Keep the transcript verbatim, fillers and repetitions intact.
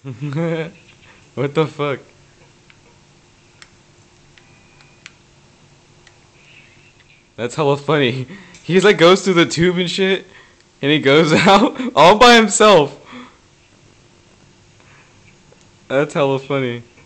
What the fuck? That's hella funny. He's like goes through the tube and shit, and he goes out all by himself. That's hella funny.